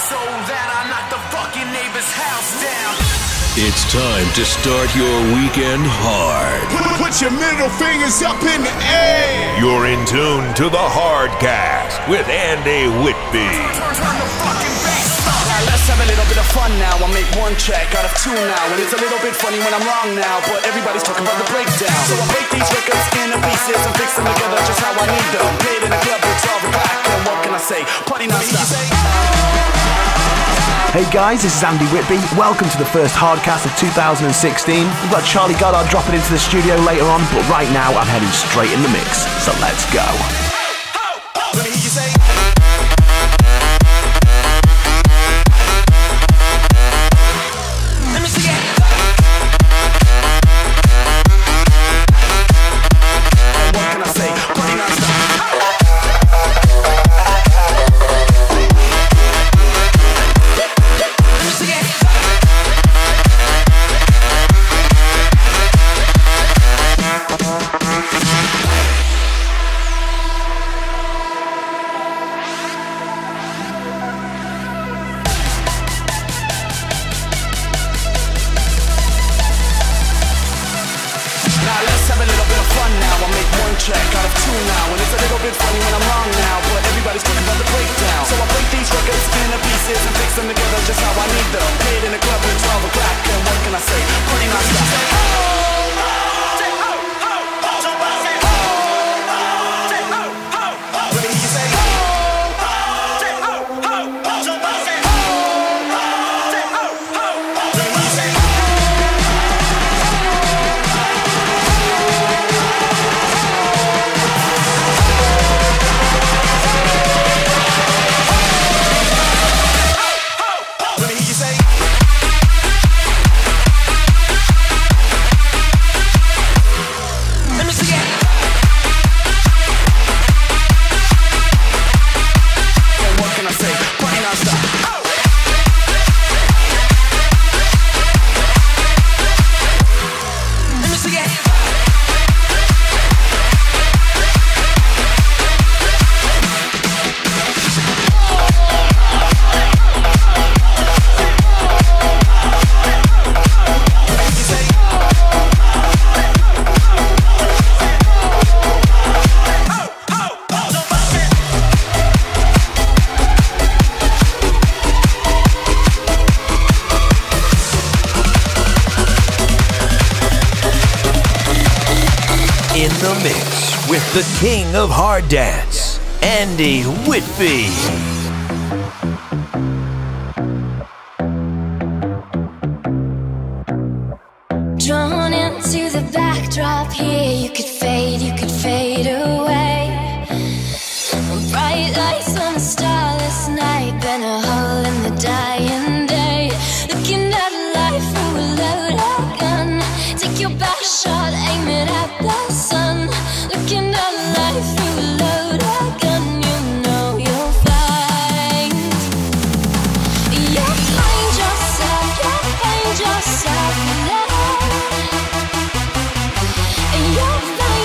so that I knock the fucking neighbor's house down. It's time to start your weekend hard. Put your middle fingers up in the air. You're in tune to the Hardcast with Andy Whitby. Turn the fucking bass up. Now let's have a little bit of fun now. I'll make one track out of two now, and it's a little bit funny when I'm wrong now, but everybody's talking about the breakdown. So I break these records into pieces and fix them together just how I need them. Played in a club with 12 o'clock, and what can I say? Party non-stop. Hey guys, this is Andy Whitby. Welcome to the first Hardcast of 2016. We've got Charlie Goddard dropping into the studio later on, but right now I'm heading straight in the mix. So let's go. Let me hear you say. Let me see it. And what can I say? Party non-stop. Track out of two now, and it's a little bit funny when I'm wrong now, but everybody's talking about the breakdown. So I break these records into pieces and fix them together just how I need them. Played in a club at 12 o'clock, and what can I say? Party non-stop. The king of hard dance, Andy Whitby. Drawn into the backdrop here, you could fade away. Bright lights on a starless night, been a hole in the dying day. Looking at life through a loaded gun, take your best shot, aim it at the sun. Looking at life through a loaded gun, you know you'll find yourself love. You'll find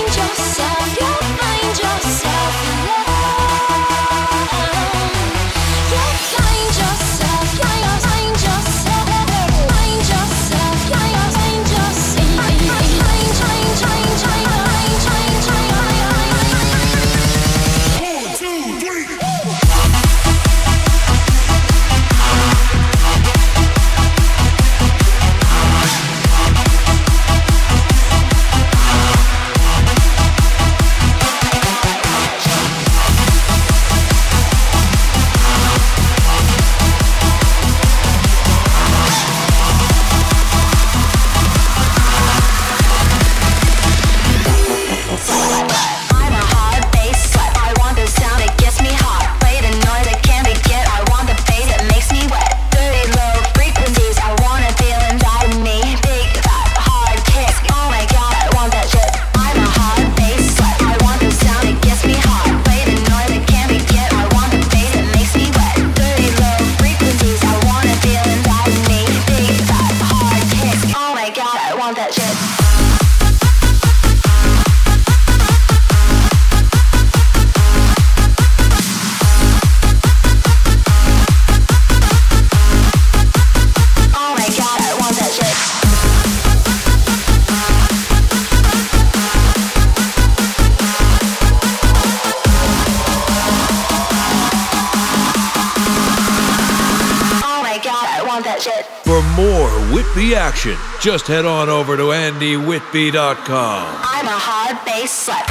more Whitby action, just head on over to AndyWhitby.com. I'm a hard bass slut.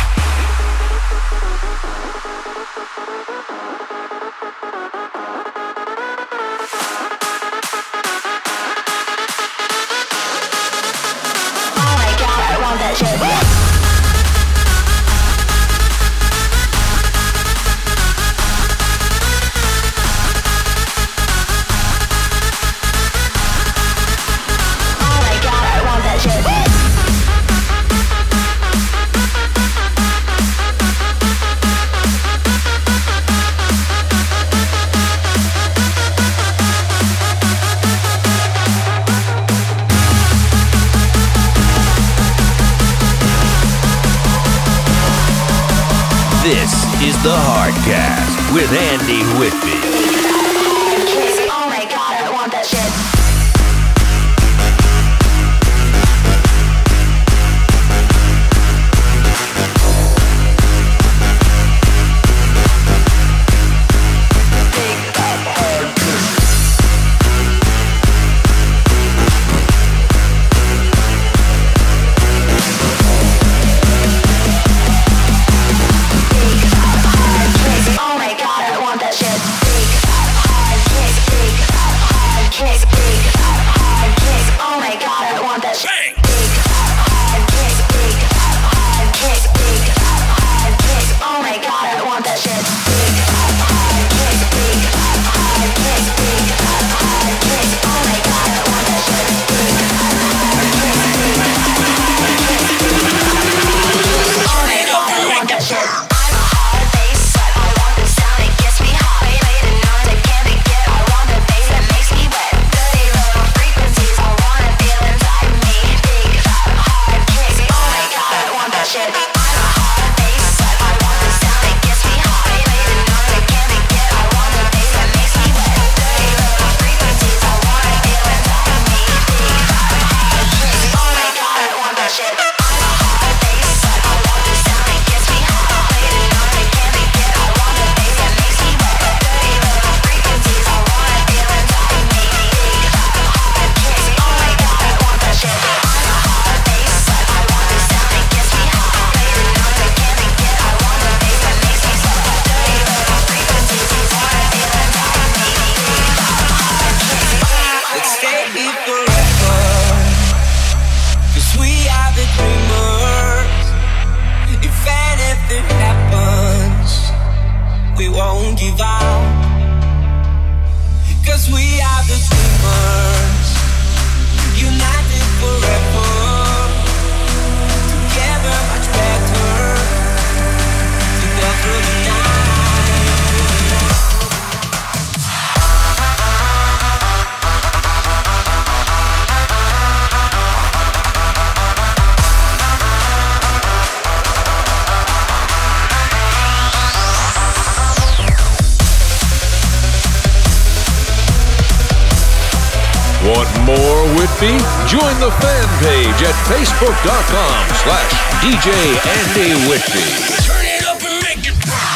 Oh my god, I want that shit. This is the Hardcast with Andy Whitby. Oh my god, I want that shit. Want more Whitby? Join the fan page at Facebook.com/DJ Andy Whitby. Turn it up and make it pop.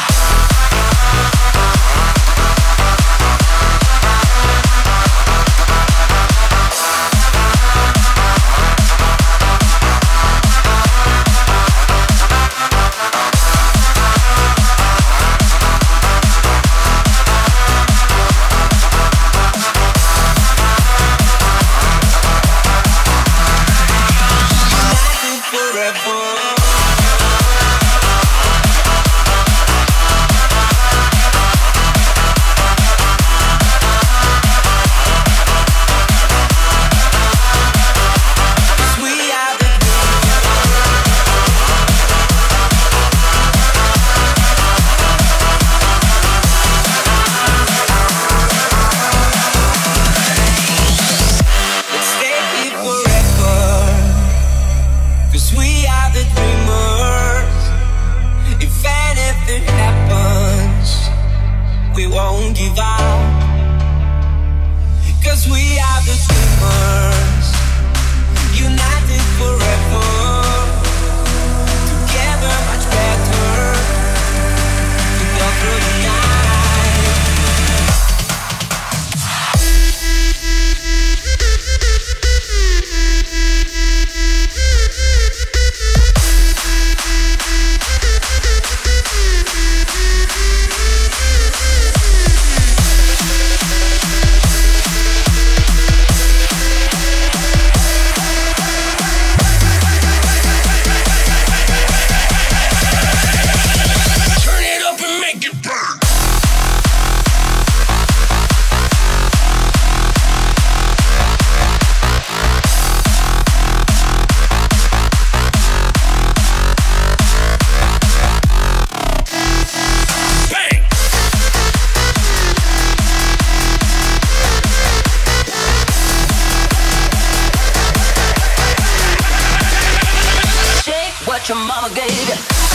what your mama gave you.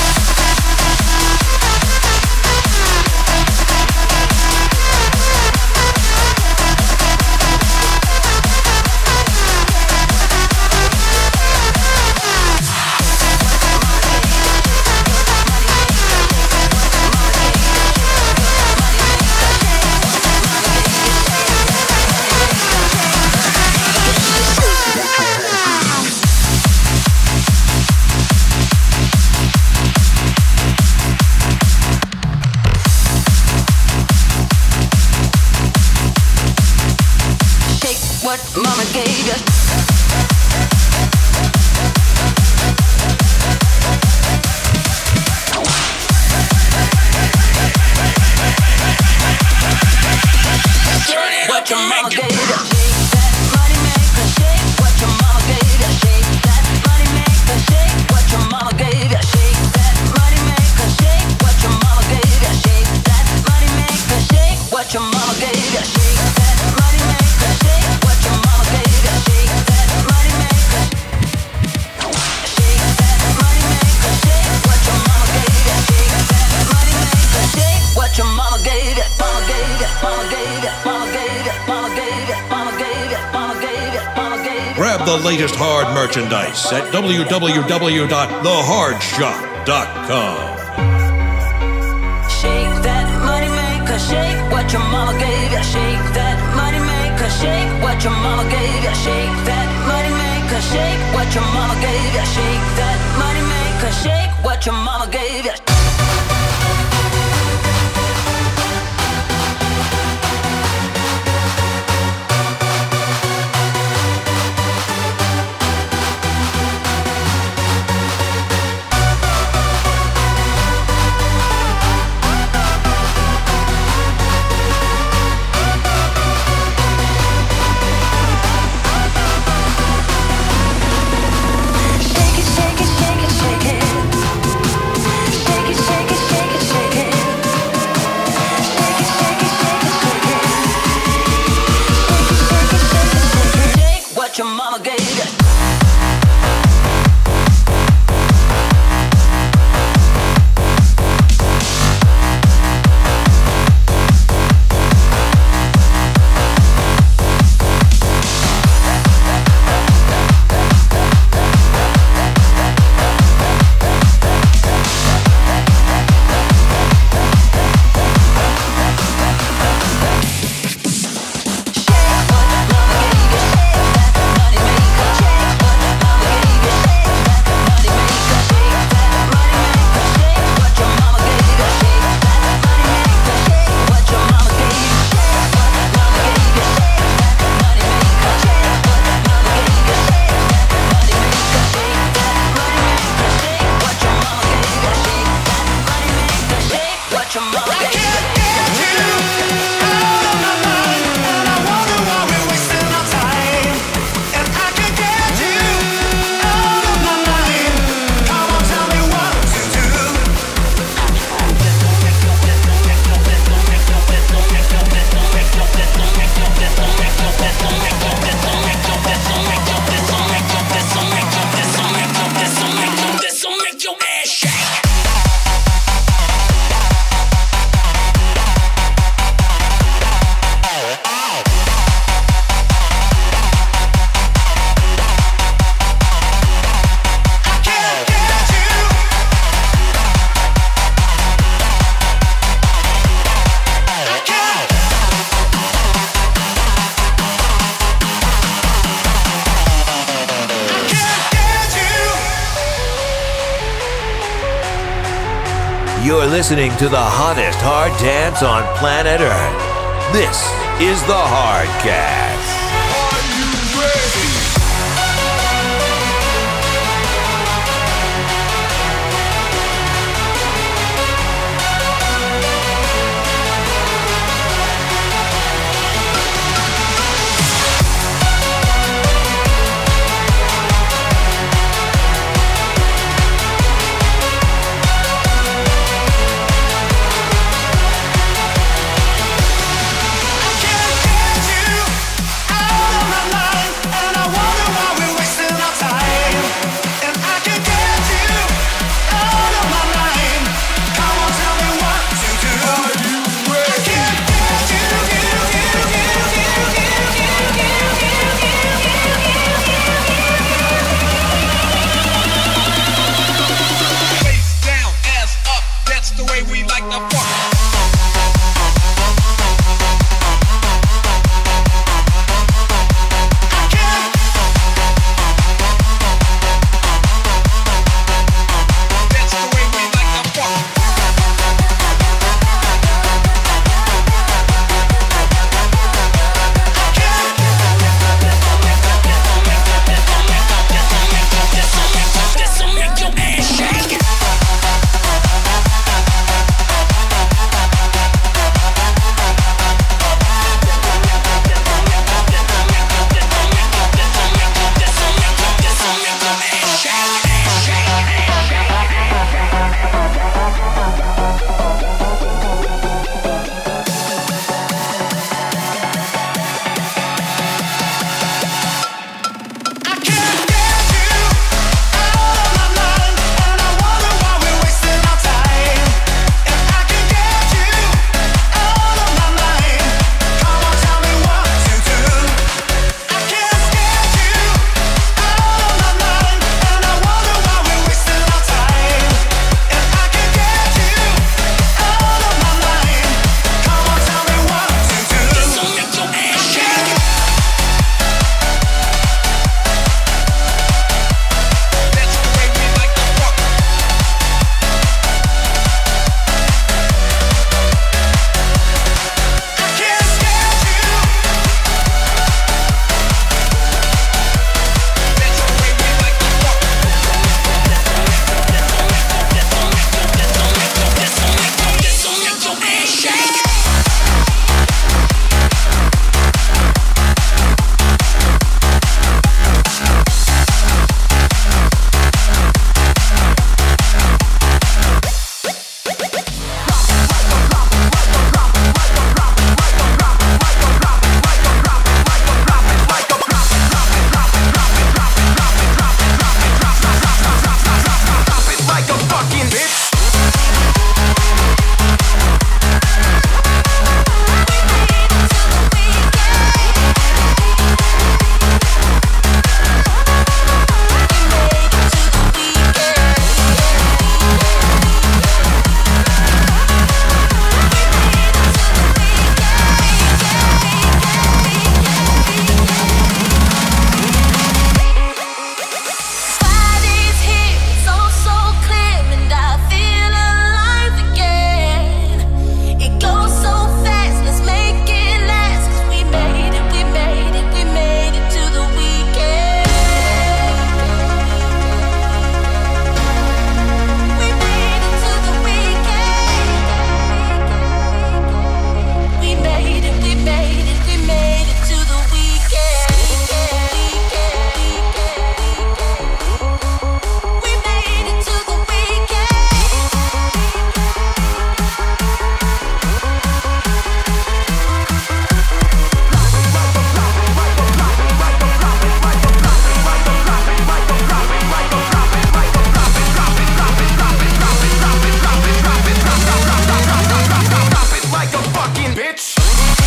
What mama gave you. What your mama gave you. Shake that money maker, shake what your mama gave you. Shake that money maker, shake what your mama gave you. Shake that money maker, shake what your mama gave you. Shake that money maker, shake what your mama gave you. Shake that money maker, shake what your mama gave you. Shake that money maker. Shake that money maker, shake what your mama gave you. Shake that money maker, shake what your mama gave you. Mama gave you, mama gave you, mama gave you, mama gave you, mama gave you, mama gave you, mama gave you. Grab the latest hard merchandise at www.thehardshop.com. Shake that money maker, shake what your mama gave you. Shake that money maker, shake what your mama gave you. Shake that money maker, shake what your mama gave you. Shake that money maker, shake what your mama gave you. What your mama gave you. You're listening to the hottest hard dance on planet Earth. This is the Hardcast. Are you ready? I can't get you out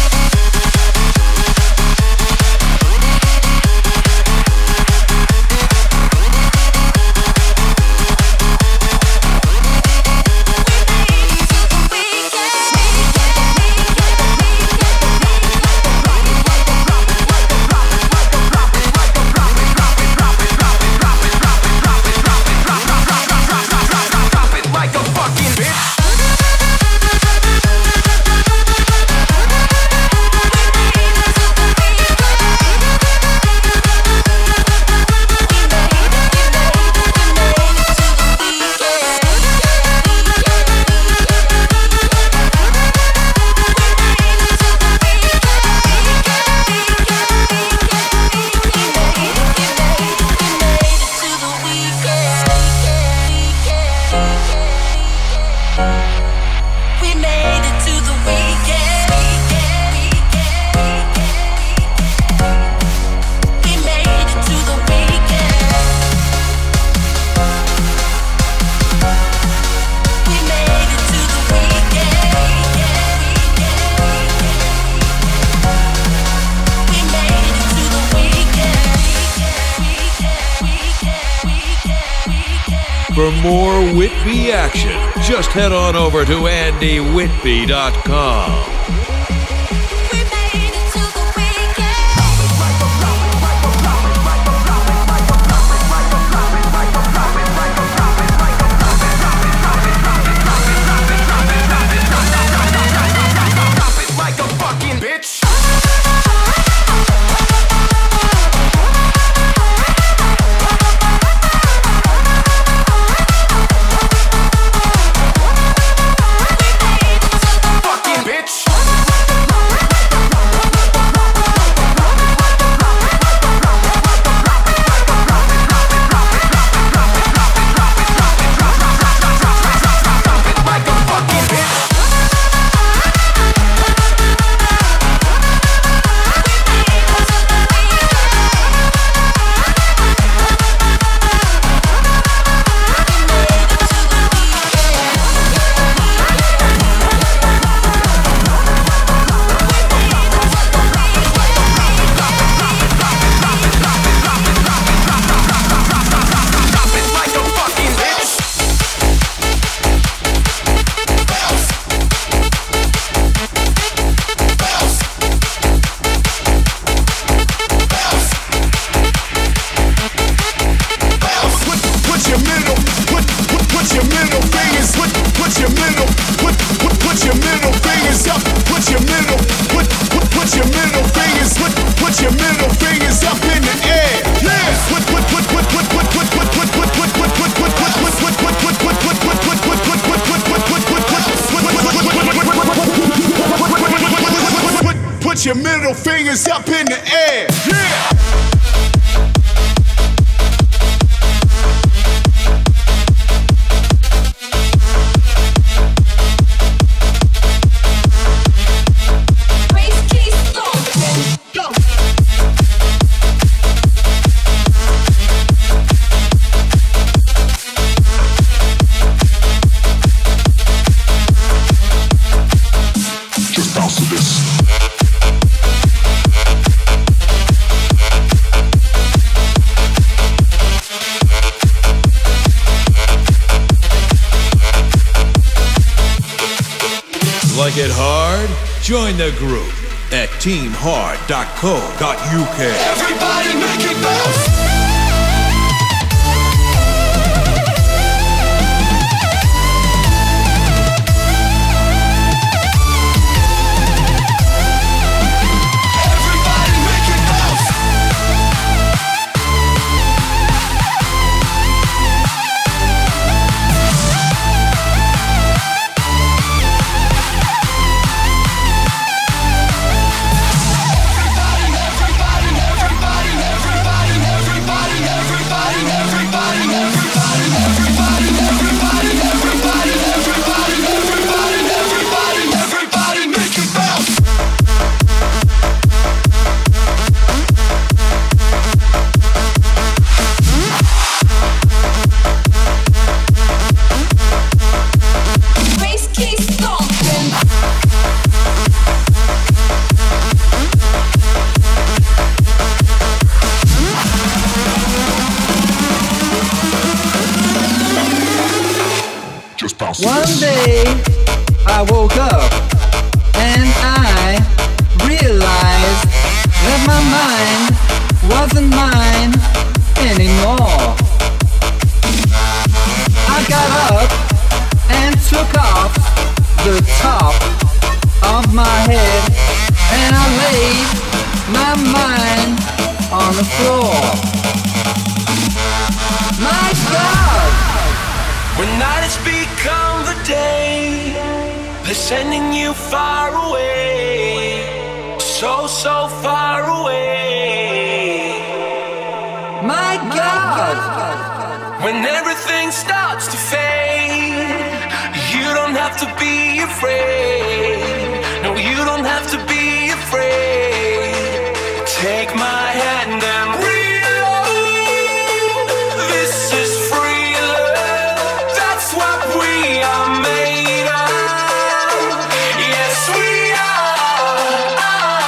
For more Whitby action, just head on over to andywhitby.com. Put your middle fingers up in the air. Yeah. Like it hard? Join the group at teamhard.co.uk. Everybody make it bounce. Everybody day I woke up and I realized that my mind wasn't mine anymore. I got up and took off the top of my head and I laid my mind on the floor. My God! When night has become the day, they're sending you far away, so far away. My God! When everything starts to fade, you don't have to be afraid. No, you don't have to be afraid. Take my hand and reload. This is free love. That's what we are made of. Yes, we are.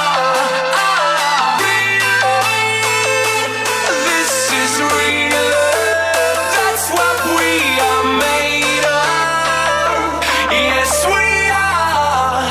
Reload. This is real love. That's what we are made of. Yes, we are.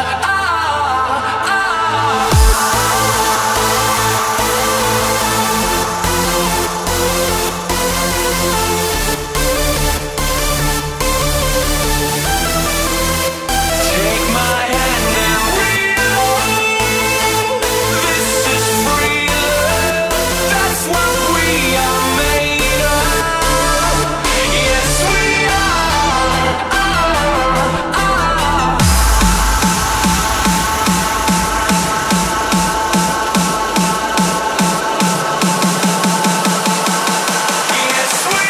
Take my hand and reload. This is free love. That's what we are made of. Yes, we are. Yes, we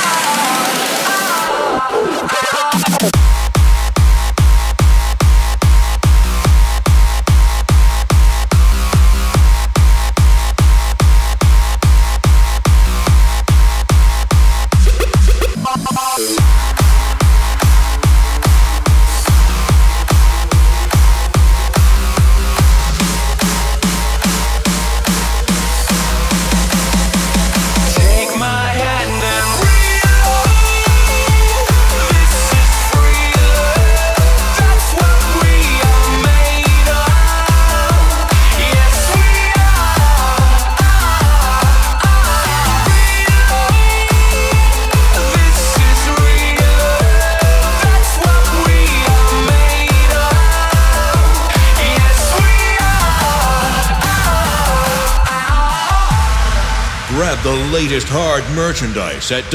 Take my hand and reload. This is free love. That's what we are made of. Yes, we are. This is real love. That's what we are made of. Yes, we Grab the latest hard merchandise at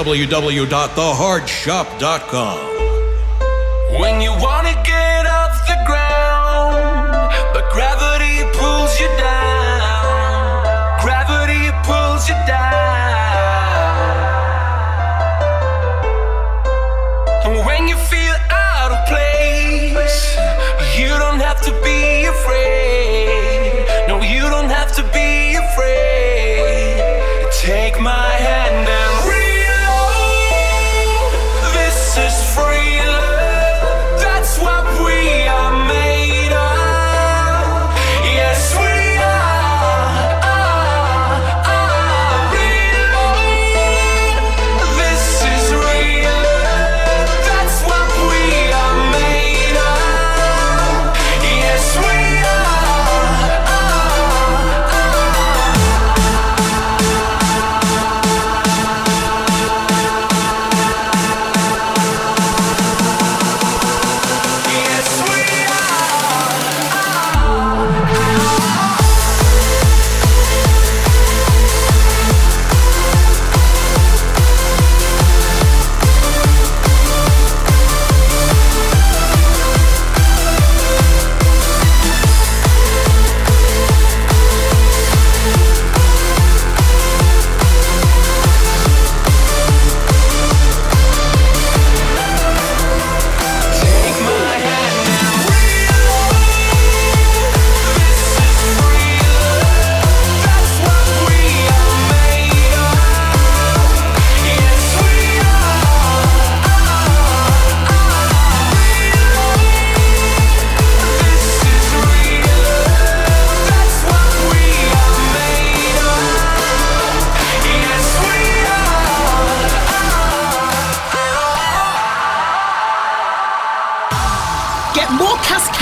www.thehardshop.com. When you wanna get off the ground, but gravity pulls you down. Gravity pulls you down. And when you feel out of place, you don't have to be afraid. No, you don't have to be afraid. Take my hand and reload. This is free love. That's what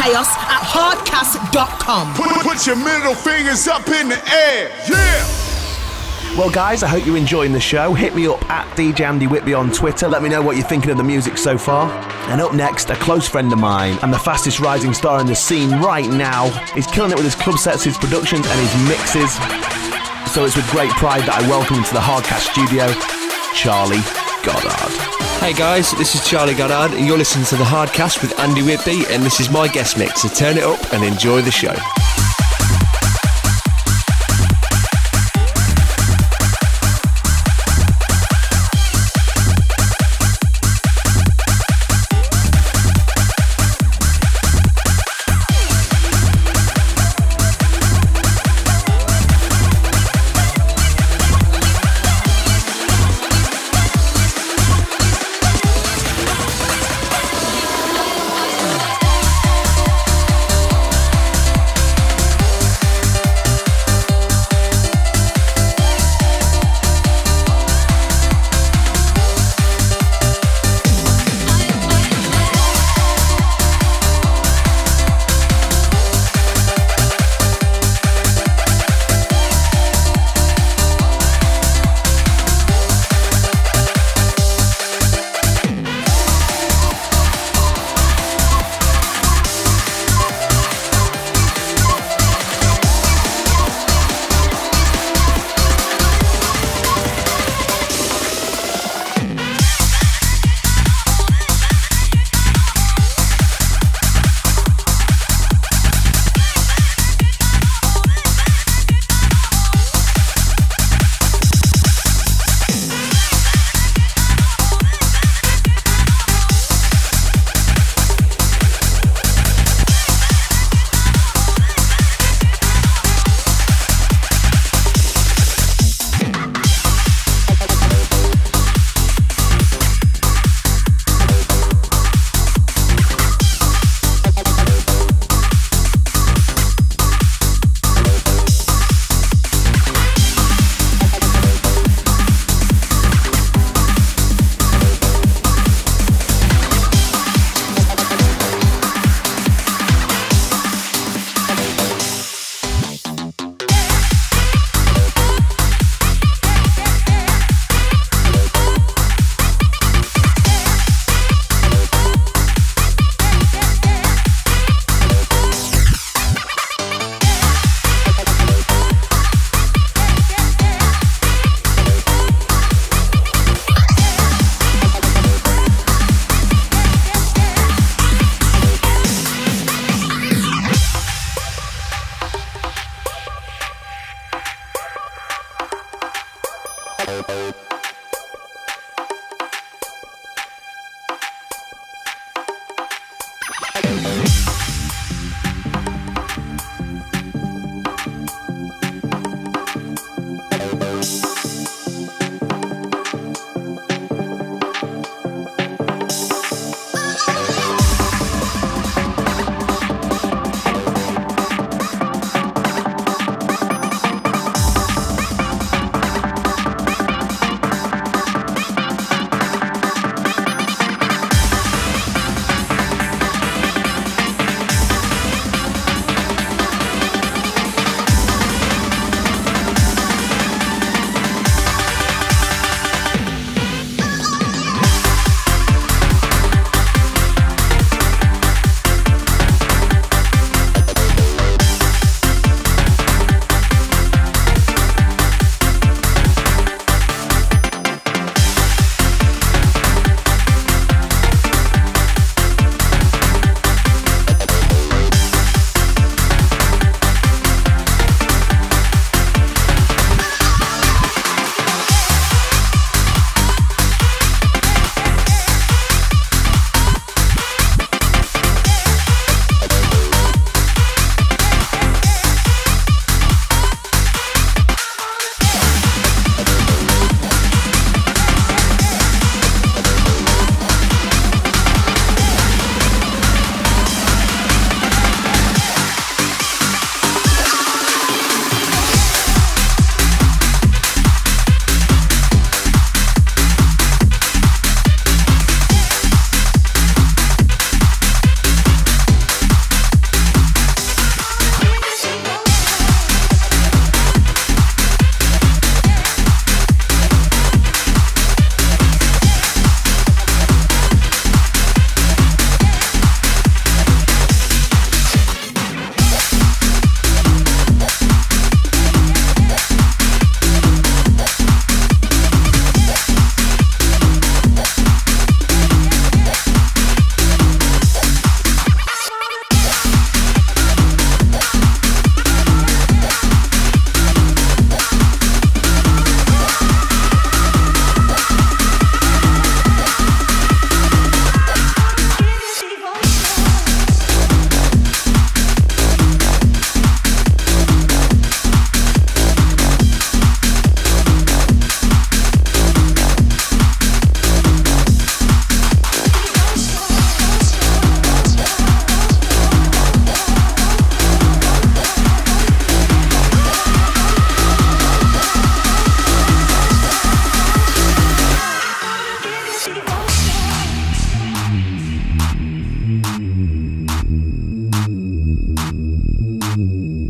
chaos at hardcast.com. Put your middle fingers up in the air. Yeah! Well, guys, I hope you're enjoying the show. Hit me up at DJ Andy Whitby on Twitter. Let me know what you're thinking of the music so far. And up next, a close friend of mine and the fastest rising star in the scene right now. He's killing it with his club sets, his productions, and his mixes. So it's with great pride that I welcome him to the Hardcast studio, Charlie Goddard. Hey guys, this is Charlie Goddard, and you're listening to the Hardcast with Andy Whitby, and this is my guest mix, so turn it up and enjoy the show.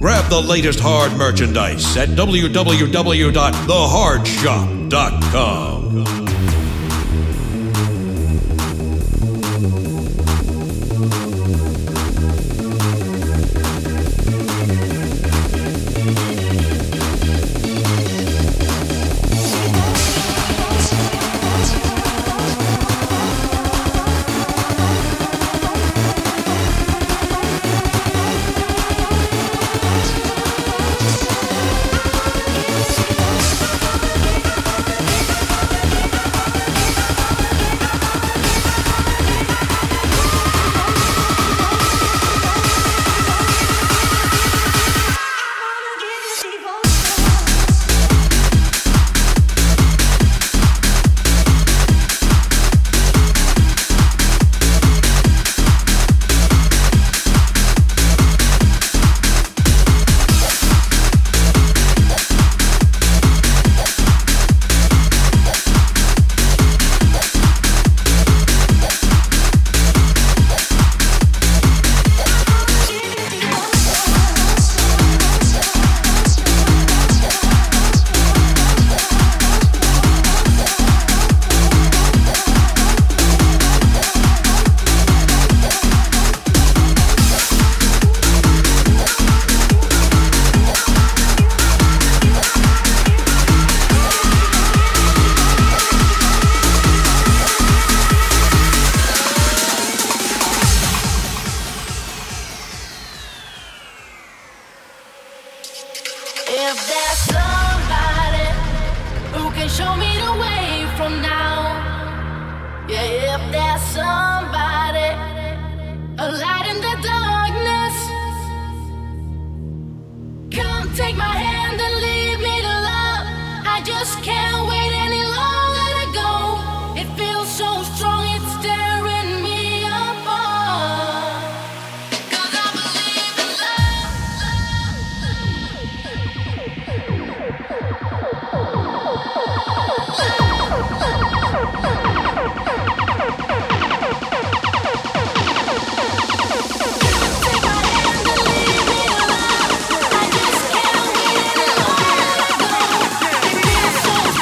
Grab the latest hard merchandise at www.thehardshop.com. If there's somebody who can show me the way from now, yeah, if there's somebody, a light in the darkness, come take my hand and lead me to love. I just can't wait any longer to go. It feels so strong, it's tearing me apart. 'Cause I believe in love.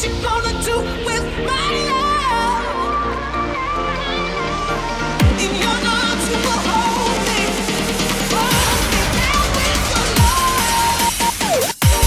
you gonna do with my love? In your arms you will hold me down with your love.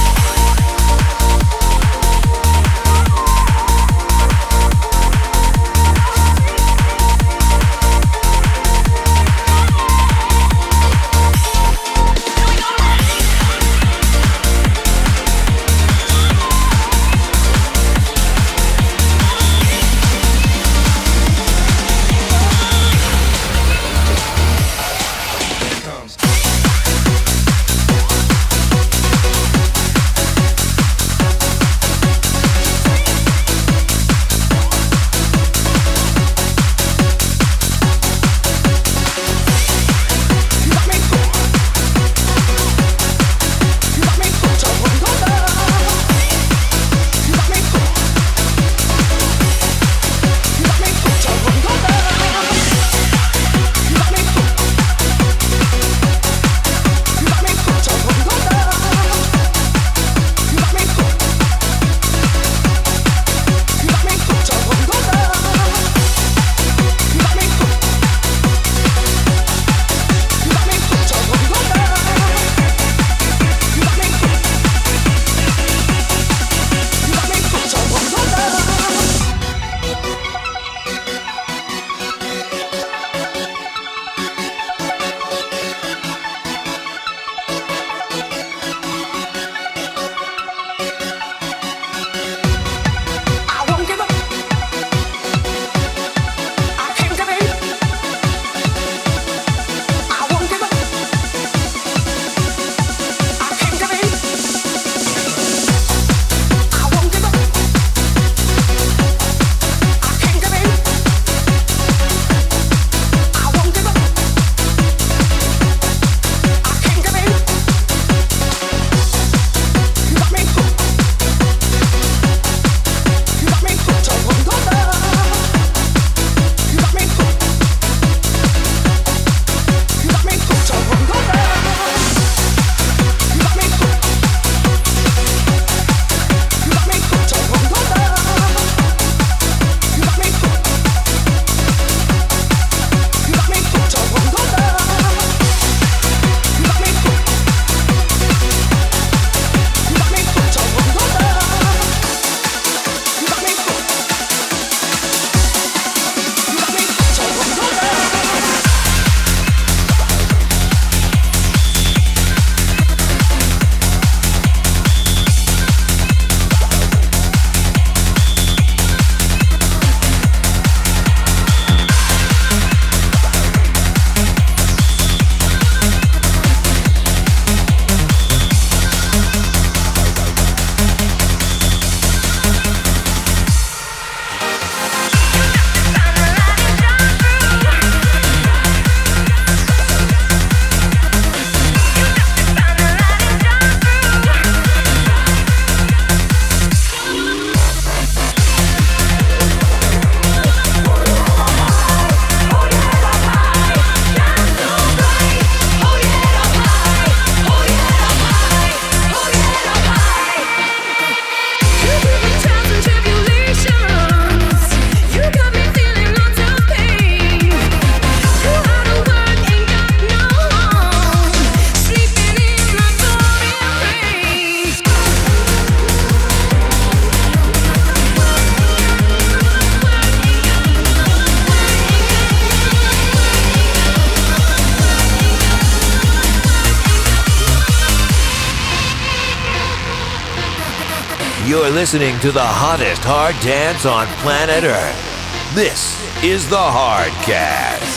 You're listening to the hottest hard dance on planet Earth. This is the Hardcast.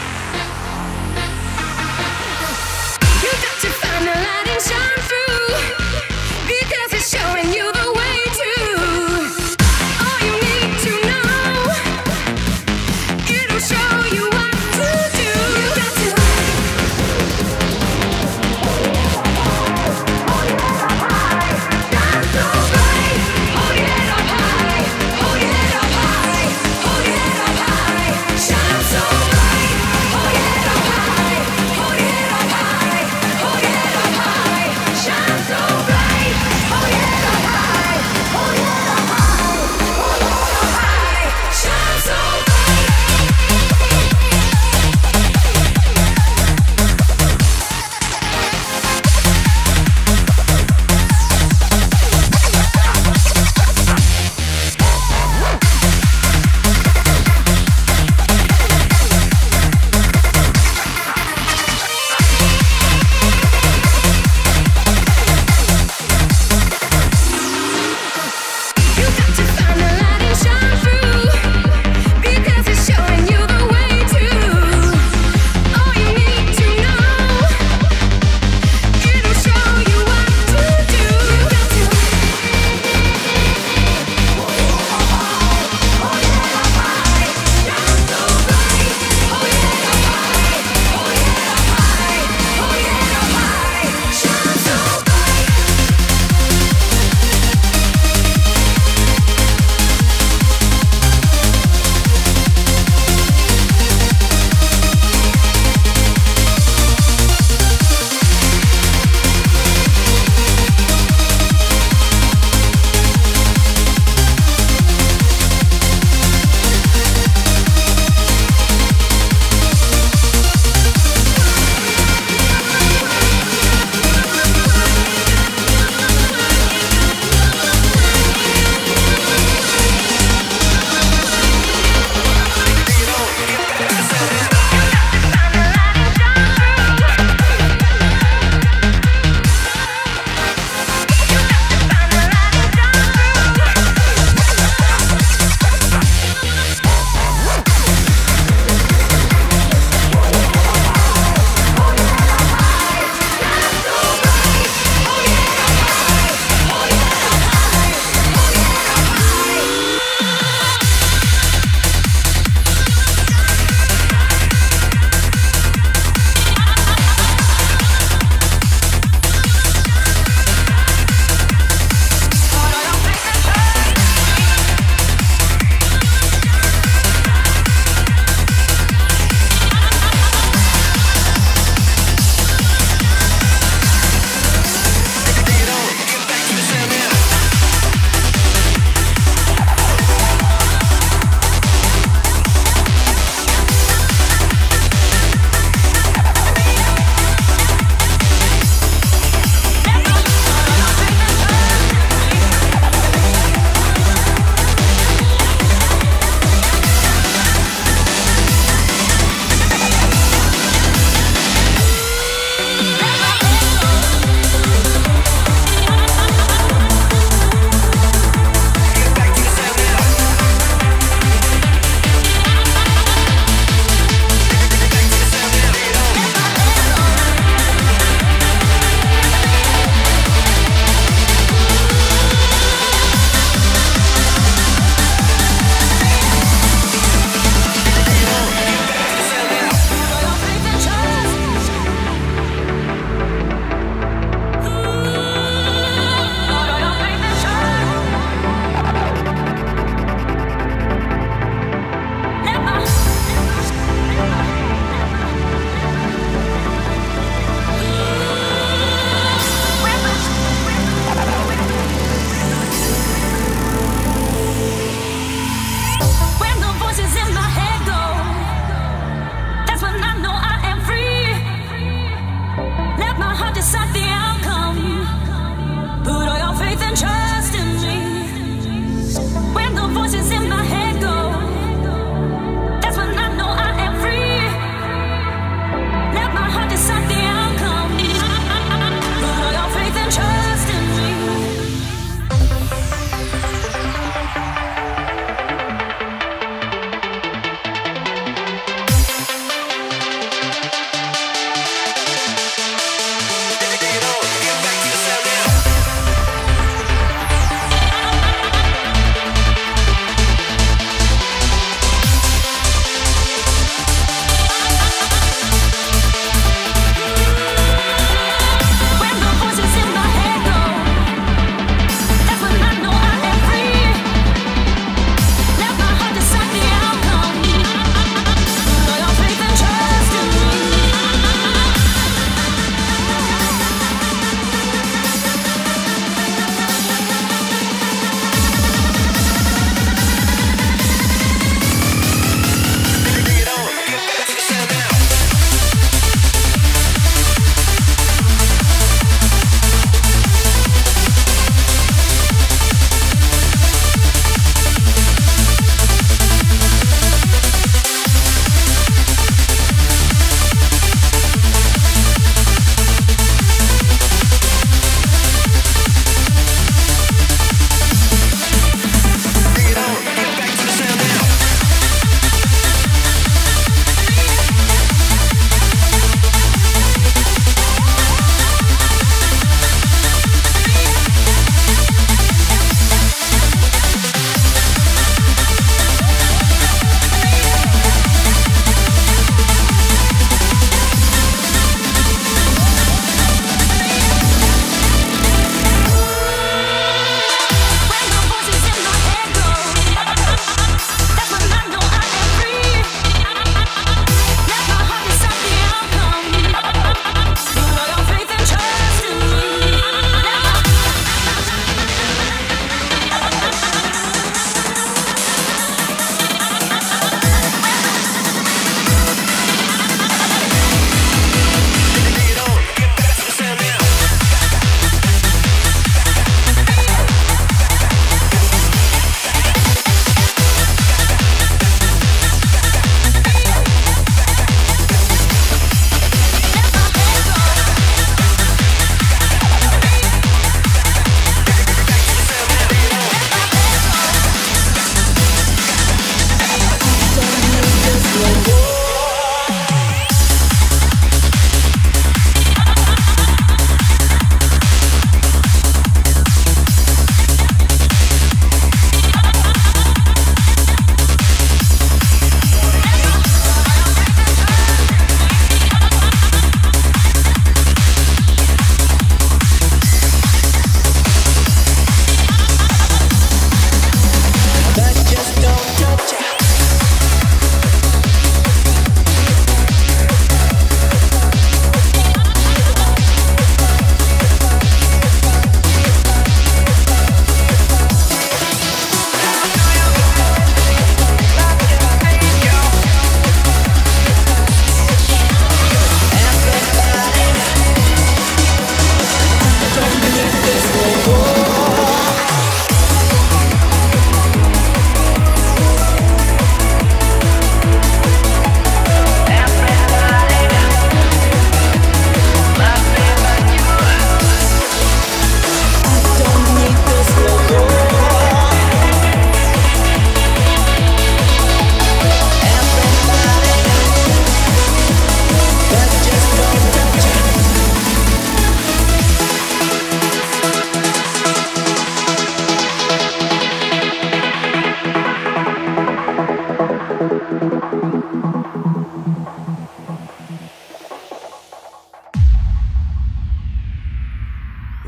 You got to find the light and shine through, because it's showing you the way to all you need to know. It'll show you what to do. You got to hold your head up high, shine so bright. Hold your head up high, hold your head up high, hold your head up high, shine so bright. Hold your head up high, hold your head up high, hold your head up high, shine so bright. Hold your head up high.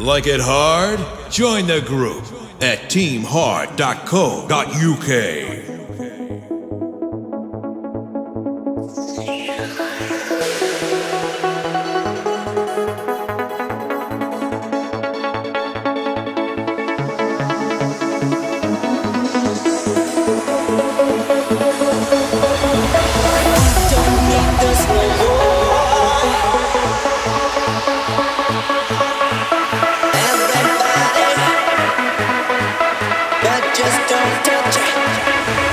Like it hard? Join the group at teamhard.co.uk. Just don't touch it.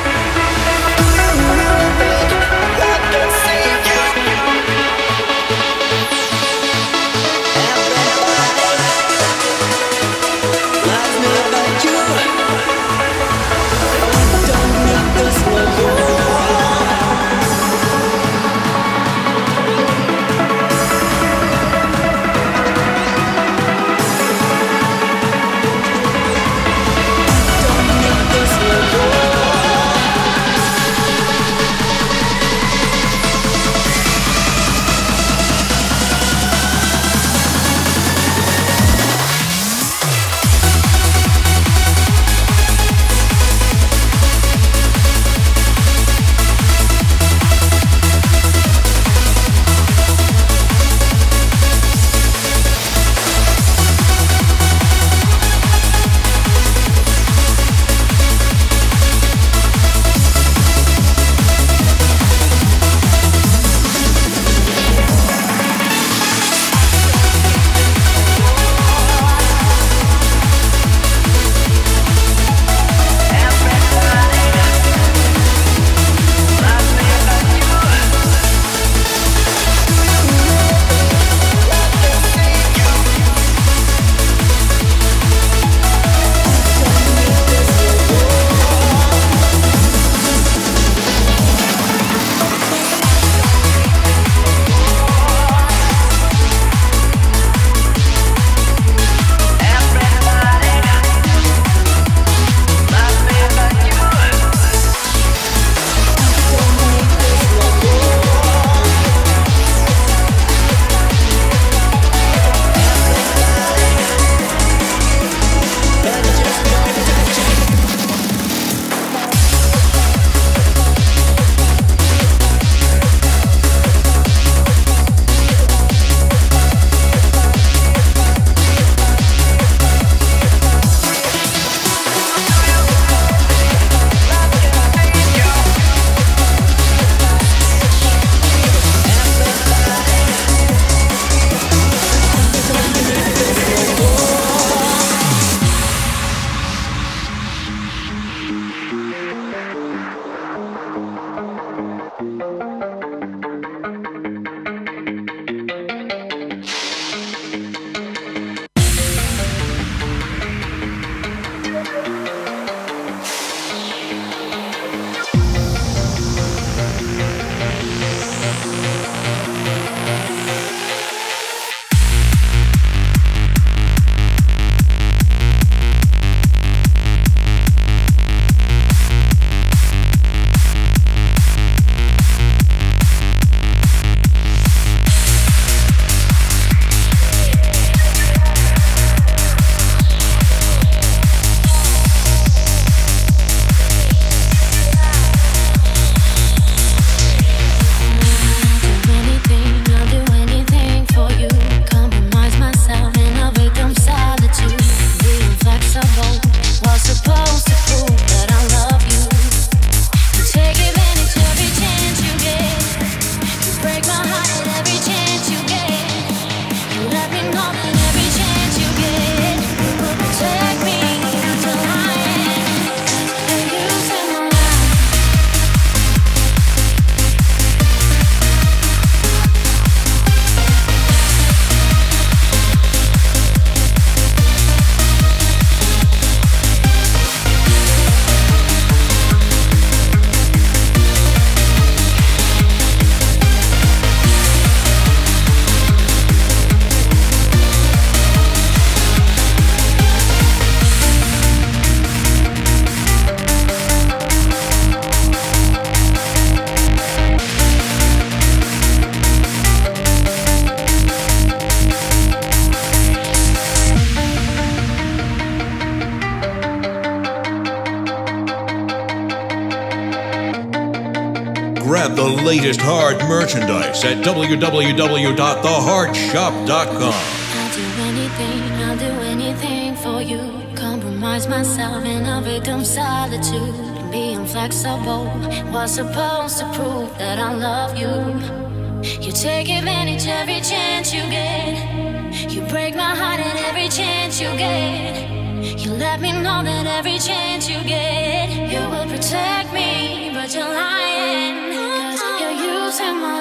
grab the latest hard merchandise at www.thehardshop.com. I'll do anything for you. Compromise myself in a victim's solitude. Being flexible was supposed to prove that I love you. You take advantage every chance you get. You break my heart at every chance you get. You let me know that every chance you get, you will protect me, but you're lying. 'Cause you're using my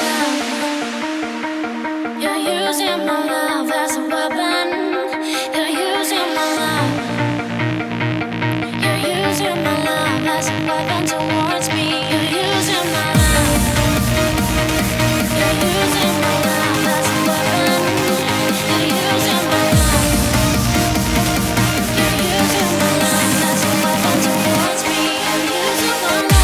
love. You're using my love as a weapon. You're using my love. You're using my love as a weapon towards me. You're using my love. You're using my love as a weapon. You're using my love. You're using my love as a weapon towards me. You're using my love.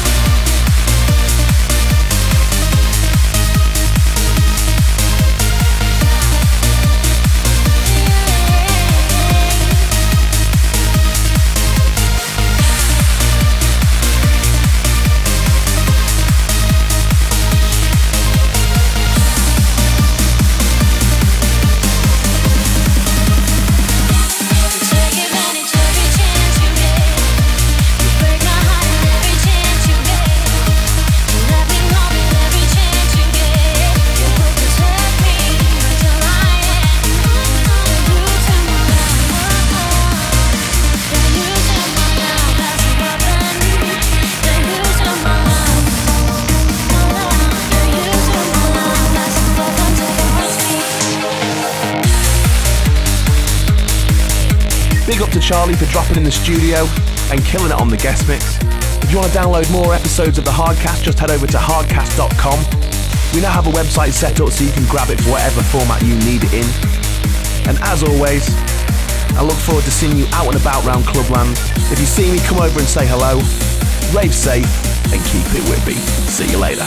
Big up to Charlie for dropping in the studio and killing it on the guest mix. If you want to download more episodes of the Hardcast, just head over to hardcast.com. We now have a website set up so you can grab it for whatever format you need it in. And as always, I look forward to seeing you out and about round Clubland. If you see me, come over and say hello. Rave safe and keep it whippy. See you later.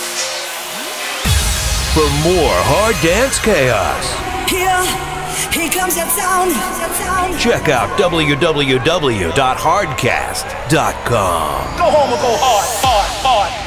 For more hard dance chaos, Here comes that sound. check out www.hardcast.com. Go home and go hard, hard, hard.